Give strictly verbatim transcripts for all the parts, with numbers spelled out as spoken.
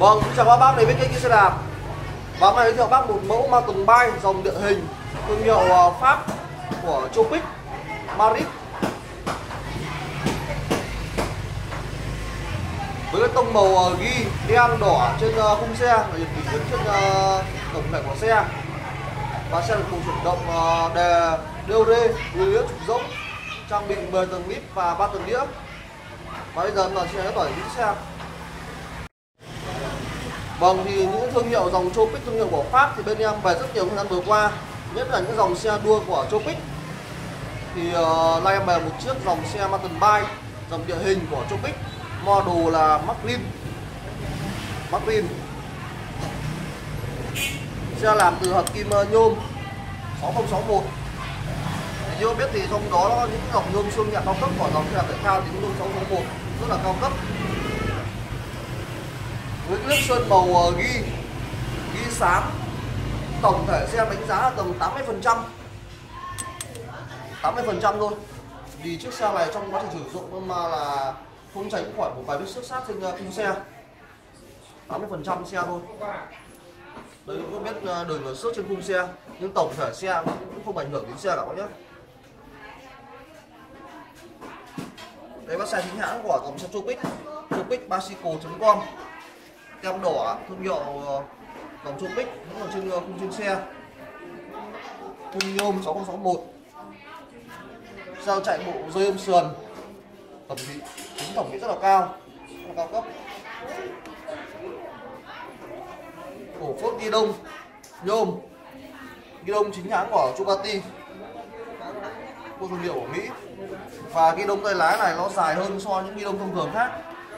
Vâng, xin chào các bác đến với kênh xe đạp. Và hôm nay giới thiệu bác một mẫu mountain bike dòng địa hình thương hiệu Pháp của Tropic Marit. Với cái tông màu ghi đen đỏ trên khung xe và điểm kính trên tổng thể của xe. Và xe được bộ chuyển động đề đê ô đê, lưới trục rỗng, trang bị mười tầng lip và ba tầng đĩa. Và bây giờ là xe tỏi những xe. Vâng, thì những thương hiệu dòng Tropic, thương hiệu của Pháp thì bên em về rất nhiều thời gian vừa qua, nhất là những dòng xe đua của Tropic. Thì uh, nay em về một chiếc dòng xe mountain bike dòng địa hình của Tropic, model là Marlin. Marlin xe làm từ hợp kim nhôm sáu không sáu một. Thì chưa biết thì trong đó có những dòng nhôm xương nhẹ cao cấp của dòng xe thể thao thì nhôm sáu không sáu một rất là cao cấp. Với nước sơn màu ghi ghi sáng, tổng thể xe đánh giá là tầm tám mươi phần trăm tám mươi phần trăm thôi. Vì chiếc xe này trong quá trình sử dụng mà là không tránh khỏi một vài vết xước sát trên khung xe. Tám mươi phần trăm xe thôi. Đấy, cũng biết đường là xước trên khung xe, nhưng tổng thể xe cũng không ảnh hưởng đến xe cả các nhé. Đấy, bác xe chính hãng của dòng xe Tropic, Tropic bicycle chấm com. Tem đỏ thương hiệu dòng Tropic vẫn còn trên khung trên xe. Khung nhôm sáu không sáu một. Sao chạy bộ dây ôm sườn, thẩm mỹ tính thẩm mỹ rất là cao, rất là cao cấp. Cổ phốt ghi đông nhôm, ghi đông chính hãng của Ducati, của thương hiệu của Mỹ. Và ghi đông tay lái này nó dài hơn so với những ghi đông thông thường khác,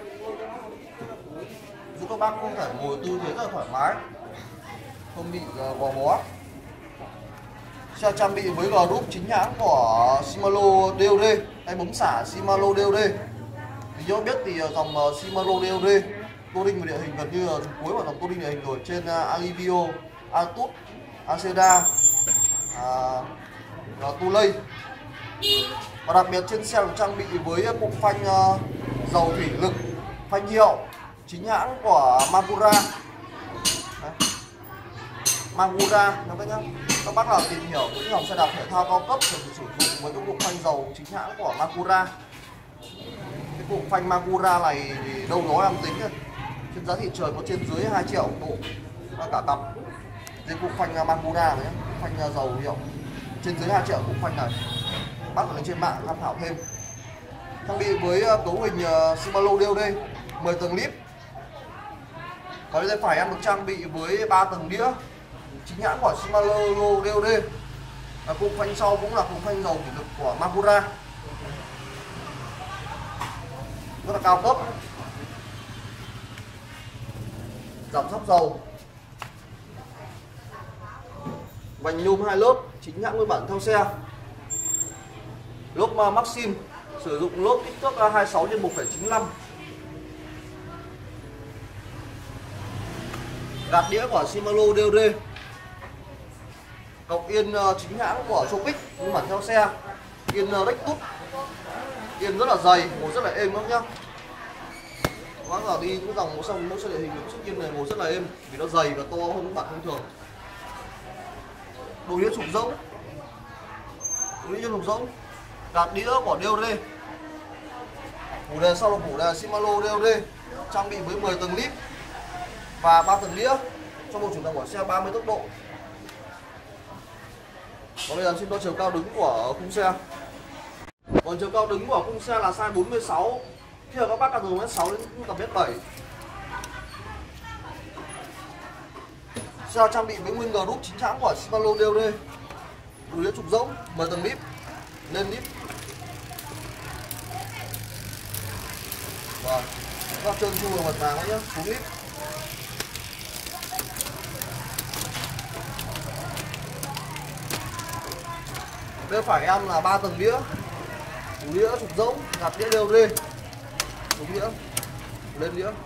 giúp các bác có thể ngồi tư thế rất là thoải mái, không bị gò bó. Xe trang bị với group chính hãng của Shimano đê ô đê, tay bấm xả Shimano đê ô đê. Thì nhớ biết thì dòng Shimano đê ô đê touring về địa hình gần như là cuối của dòng touring địa hình rồi, trên Alivio, Altus, Aceda, à, Tulay. Và đặc biệt trên xe được trang bị với cụm phanh uh, dầu thủy lực, phanh hiệu chính hãng của Magura. Đấy. Magura các bác nhá. Các bác nào tìm hiểu những dòng xe đạp thể thao cao cấp thì sử dụng với cái cụm phanh dầu chính hãng của Magura. Cái cụm phanh Magura này thì đâu đó em tính trên giá thị trường có trên dưới hai triệu bộ cả cặp. Cái cụm phanh Magura này, phanh dầu hiệu trên dưới hai triệu cụm phanh này. Bác ở trên mạng tham khảo thêm. Trang bị với cấu hình Shimano đê ô đê, mười tầng lip. Và bên tay phải em được trang bị với ba tầng đĩa chính hãng của Shimano đê ô đê. Và cụm phanh sau cũng là cụm phanh dầu thủy lực của Magura, rất là cao cấp. Giảm sóc dầu, vành nhôm hai lớp chính hãng nguyên bản theo xe. Lốp Maxim sử dụng lốp kích thước hai mươi sáu nhân một phẩy chín lăm. Gạt đĩa của Shimano đê ô đê. Cọc yên chính hãng của Tropic nhưng mà theo xe. Yên Rectus. Yên rất là dày, ngồi rất là êm lắm nhá. Bác là đi những dòng xong mẫu xe địa hình những chiếc yên này ngồi rất là êm vì nó dày và to hơn những bản thông thường. Đồ đĩa trục rỗng. Đồ đĩa trục rỗng. Gạt đĩa của đê ô đê. Phủ đề sau là phủ đề Shimano đê ô đê, trang bị với mười tầng lip và ba tầng đĩa cho một chuyển động của xe ba mươi tốc độ. Và bây giờ xin đo chiều cao đứng của khung xe. Còn chiều cao đứng của khung xe là size bốn mươi sáu, khi các bác là từ mét sáu đến tầm mét bảy. Xe trang bị với nguyên group chính hãng của Shimano đê ô đê, đồ đĩa trục rỗng, mười tầng lip, lên lip. Vâng, các trơn chu bằng mặt vàng nhé, xuống lip. Bên phải em là ba tầng đĩa, đủ đĩa trục rỗng, gạt đĩa đê ô đê, xuống đĩa, lên đĩa.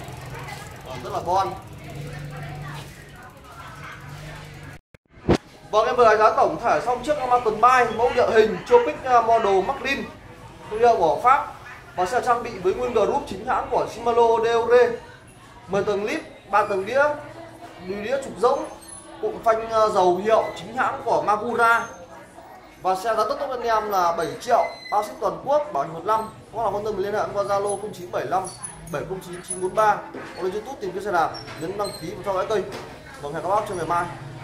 Rất là bon. Vâng, em vừa đánh giá tổng thể xong chiếc Mountain Bike mẫu địa hình Tropic Model Maclean thương hiệu của Pháp, và sẽ trang bị với nguyên group chính hãng của Shimano đê ô rê, mười tầng lít, ba tầng đĩa, đùi đĩa trục rỗng, cụm phanh dầu hiệu chính hãng của Magura. Và xe giá tất tốc anh em là bảy triệu, bao ship toàn quốc, bảo hành một năm. Có là quan tâm liên hệ qua Zalo không chín bảy lăm bảy không chín chín bốn ba, hoặc là YouTube tìm kiếm xe đạp, nhấn đăng ký và theo dõi kênh. Vâng, hẹn các bác trong ngày mai.